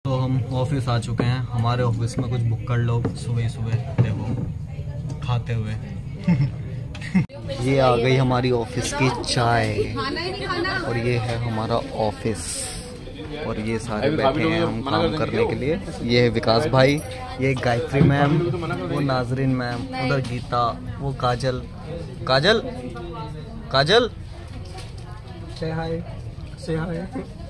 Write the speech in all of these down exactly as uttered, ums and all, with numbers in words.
तो हम ऑफिस आ चुके हैं। हमारे ऑफिस में कुछ भुक्कड़ लोग सुबह सुबह देखो खाते हुए ये आ गई हमारी ऑफिस की चाय और ये है हमारा ऑफिस और ये सारे बैठे हैं हम काम करने के लिए। ये है विकास भाई, ये गायत्री मैम, वो नाजरीन मैम, उधर गीता, वो काजल काजल काजल से हाय से हाय।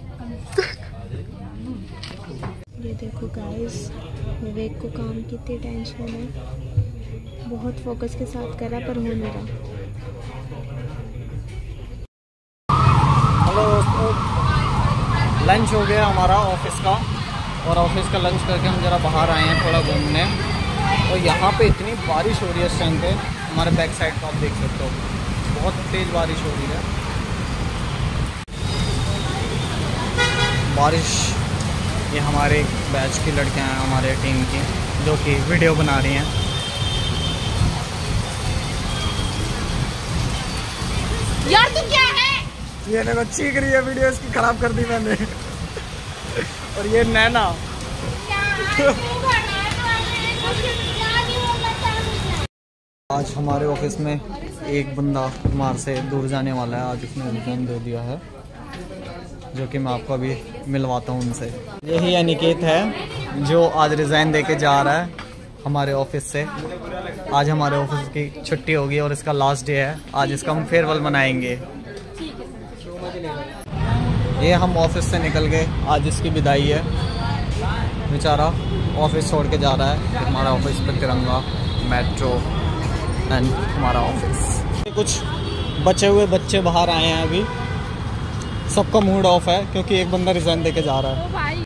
ये देखो गाइस, विवेक को काम की इतनी टेंशन है, बहुत फोकस के साथ करा पर हो नहीं रहा। हेलो दोस्तों, लंच हो गया हमारा ऑफिस का और ऑफिस का लंच करके हम ज़रा बाहर आए हैं थोड़ा घूमने। और यहाँ पे इतनी बारिश हो रही है इस टाइम पे, हमारे बैक साइड को आप देख सकते हो, बहुत तेज़ बारिश हो रही है। बारिश, ये हमारे बैच की लड़कियां हैं हमारे टीम की जो कि वीडियो बना रही हैं। यार तू क्या है? ये देखो चीख रही है, वीडियो इसकी खराब कर दी मैंने। और ये नैना आज हमारे ऑफिस में एक बंदा बीमार से दूर जाने वाला है, आज उसने रिजाइन दे दिया है, जो कि मैं आपको अभी मिलवाता हूँ उनसे। यही अनिकेत है जो आज रिज़ाइन दे के जा रहा है हमारे ऑफिस से। आज हमारे ऑफिस की छुट्टी होगी और इसका लास्ट डे है, आज इसका हम फेयरवेल मनाएंगे। ये हम ऑफिस से निकल गए, आज इसकी विदाई है। बेचारा ऑफिस छोड़ के जा रहा है। हमारा ऑफिस पर तिरंगा, मेट्रो एंड हमारा ऑफिस। कुछ बचे हुए बच्चे बाहर आए हैं अभी, सबका मूड ऑफ है क्योंकि एक बंदा रिजाइन देके जा रहा है।